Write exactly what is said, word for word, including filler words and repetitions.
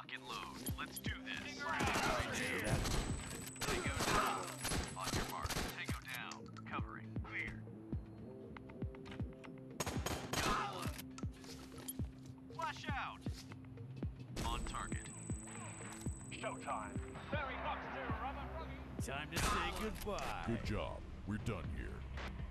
Lock and load. Let's do this. Tango down. On your mark. Tango down. Covering. Clear. Flash out. On target. Showtime. Barry Fox two, Robert Froggy. Time to say goodbye. Good job. We're done here.